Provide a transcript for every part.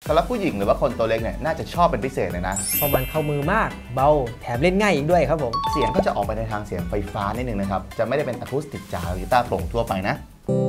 สำหรับผู้หญิงหรือว่าคนตัวเล็กเนี่ยน่าจะชอบเป็นพิเศษเลยนะเพราะมันเข้ามือมากเบาแถมเล่นง่ายอีกด้วยครับผมเสียงก็จะออกไปในทางเสียงไฟฟ้านิดนึงนะครับจะไม่ได้เป็นอะคูสติกจ๋าหรือกีตาร์โปร่งทั่วไปนะ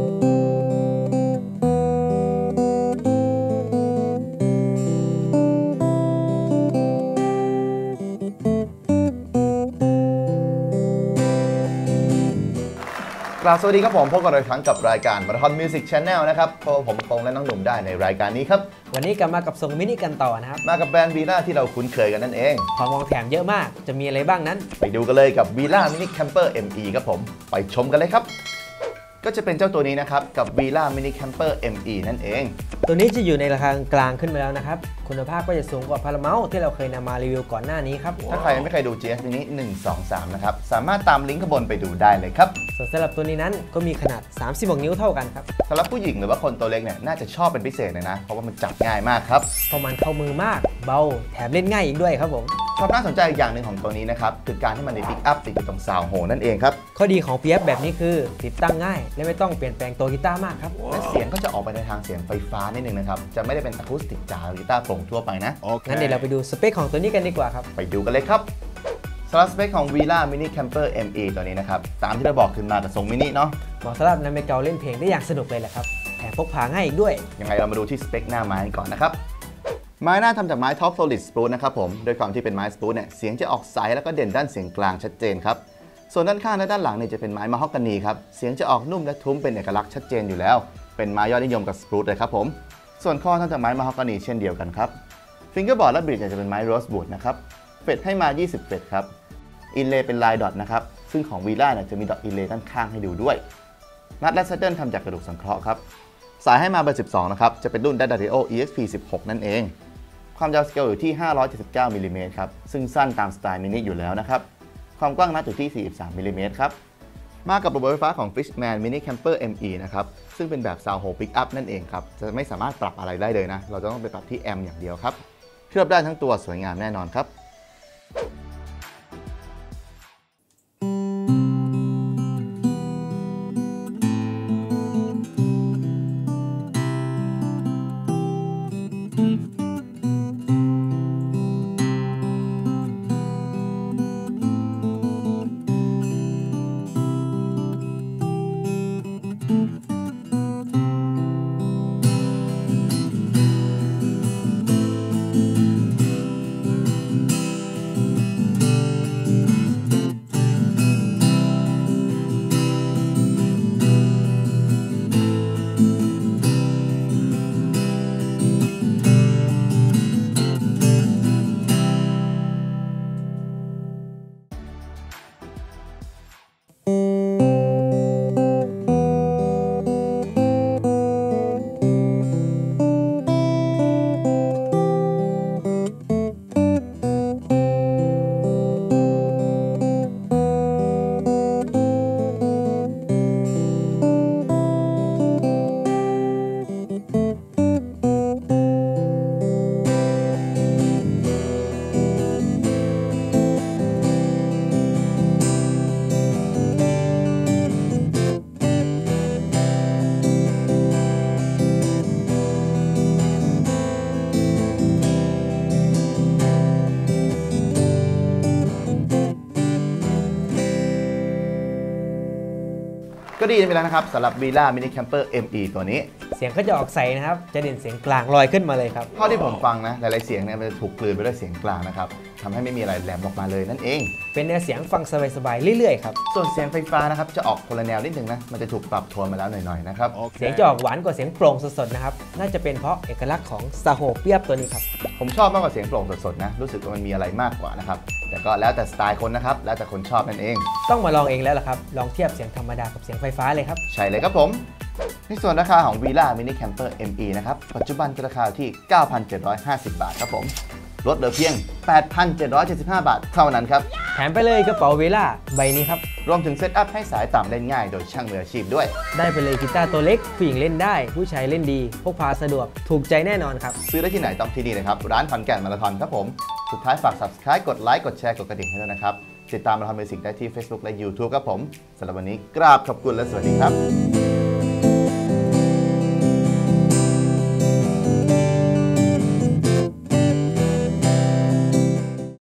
สวัสดีครับผมพบกันอีกครั้งกับรายการ Marathon Music Channel นะครับพบผมตรงและน้องหนุ่มได้ในรายการนี้ครับวันนี้กลับมากับส่งมินิกันต่อนะครับมากับแบรนด์วีล่าที่เราคุ้นเคยกันนั่นเองของแถมเยอะมากจะมีอะไรบ้างนั้นไปดูกันเลยกับวีล่ามินิแคมเปอร์ ME ครับผมไปชมกันเลยครับก็จะเป็นเจ้าตัวนี้นะครับกับ Villa Mini Camper ME นั่นเองตัวนี้จะอยู่ในราคากลางขึ้นมาแล้วนะครับคุณภาพก็จะสูงกว่า Paramount ที่เราเคยนำมารีวิวก่อนหน้านี้ครับถ้าใครไม่เคยดู GS นี้1 2 3นะครับสามารถตามลิงก์ข้างบนไปดูได้เลยครับส่วนสำหรับตัวนี้นั้นก็มีขนาด36นิ้วเท่ากันครับสำหรับผู้หญิงหรือว่าคนตัวเล็กเนี่ยน่าจะชอบเป็นพิเศษเลยนะเพราะว่ามันจับง่ายมากครับเพราะมันเข้ามือมากเบาแถมเล่นง่ายอีกด้วยครับผมความน่าสนใจอีกอย่างหนึ่งของตัวนี้นะครับคือการที่มันมีปิกอัพติดอยู่ตรงซาวโฮนั่นเองครับข้อดีของ PF แบบนี้คือติดตั้งง่ายและไม่ต้องเปลี่ยนแปลงตัวกีตาร์มากครับและเสียงก็จะออกไปในทางเสียงไฟฟ้านิดนึงนะครับจะไม่ได้เป็นอะคูสติกจ๋าหรือกีตาร์โปร่งทั่วไปนะงั้นเดี๋ยวเราไปดูสเปคของตัวนี้กันดีกว่าครับไปดูกันเลยครับสำหรับสเปคของ Villa Mini Camper ME ตัวนี้นะครับตามที่เราบอกขึ้นมากับทรงมินิเนาะเหมาะสำหรับนำไปเกาเล่นเพลงได้อย่างสนุกเลยแหละครับแถมพกพาง่ายอีกด้วยยังไงเรามาดูที่สเปคหน้าไม้ก่อนนะครับไม้หน้าทำจากไม้ Top Solid Spruce นะครับผมโดยความที่เป็นไม้ Spruce เนี่ยเสียงจะออกใสแล้วก็เด่นด้านเสียงกลางชัดเจนครับส่วนด้านข้างและด้านหลังเนี่ยจะเป็นไม้มะฮอกกานีครับเสียงจะออกนุ่มและทุ้มเป็นเอกลักษณ์ชัดเจนอยู่แล้วเป็นไม้ยอดนิยมกับ Spruce เลยครับผมส่วนข้อทำจากไม้มะฮอกกานีเช่นเดียวกันครับฟิงเกอร์บอร์ดและบริดจ์จะเป็นไม้ Rosewood นะครับเฟดให้มา20เฟดครับอินเลย์เป็นลายดอทนะครับซึ่งของวีล่าเนี่ยจะมีดอทอินเลย์ด้านข้างให้ดูด้วยนัทและเซตเดิลทำจากกระดูกสังเคราะห์ครับสายให้มาเบอร์12นะครับจะเป็นรุ่น Daddario EXP 16นั่นเองความยาวสเกลอยู่ที่579มิลลิเมตรครับซึ่งสั้นตามสไตล์มินิอยู่แล้วนะครับความกว้างนัดอยู่ที่43มิลลิเมตรครับมากับระบบไฟฟ้าของ Fishman Mini Camper ME นะครับซึ่งเป็นแบบ Sound Hole Pickup นั่นเองครับจะไม่สามารถปรับอะไรได้เลยนะเราจะต้องไปปรับที่แอมป์อย่างเดียวครับเคลือบได้ทั้งตัวสวยงามแน่นอนครับก็ดีไปแล้วนะครับสำหรับ Villa Mini Camper ME ตัวนี้เสียงก็จะออกใสนะครับจะเด่นเสียงกลางลอยขึ้นมาเลยครับเท่าที่ผมฟังนะหลายๆเสียงเนี่ยมันจะถูกกลืนไปด้วยเสียงกลางนะครับทำให้ไม่มีอะไรแหลมออกมาเลยนั่นเองเป็นแนวเสียงฟังสบายๆเรื่อยๆครับส่วนเสียงไฟฟ้านะครับจะออกคนละแนวนิดนึงนะมันจะถูกปรับโทนมาแล้วหน่อยๆนะครับเสียงจะออกหวานกว่าเสียงโปร่งสดๆนะครับน่าจะเป็นเพราะเอกลักษณ์ของซาโฮเปียบตัวนี้ครับผมชอบมากกว่าเสียงโปร่งสดๆนะรู้สึกว่ามันมีอะไรมากกว่านะครับแต่ก็แล้วแต่สไตล์คนนะครับแล้วแต่คนชอบนั่นเองต้องมาลองเองแล้วล่ะครับลองเทียบเสียงธรรมดากับเสียงไฟฟ้าเลยครับใช่เลยครับผมในส่วนราคาของ Villa Mini Camper ME นะครับปัจจุบันราคาที่ 9,750 บาทครับผมลดเหลือเพียง 8,775 บาทเท่านั้นครับแถมไปเลยกระเป๋า Villa ใบนี้ครับรวมถึงเซตอัพให้สายต่ำเล่นง่ายโดยช่างมืออาชีพด้วยได้ไปเลยกีตาร์ตัวเล็กผู้หญิงเล่นได้ผู้ชายเล่นดีพกพาสะดวกถูกใจแน่นอนครับซื้อได้ที่ไหนต้องที่นี่นะครับร้านขอนแก่นมาราธอนครับผมสุดท้ายฝาก Subscribe กดไลค์กดแชร์กดกระดิ่งให้ด้วยนะครับติดตามมาราธอนมิวสิกได้ที่ Facebook และ YouTube ครับผมสำหรับวันนี้กราบขอบคุณและสวัสดีครับ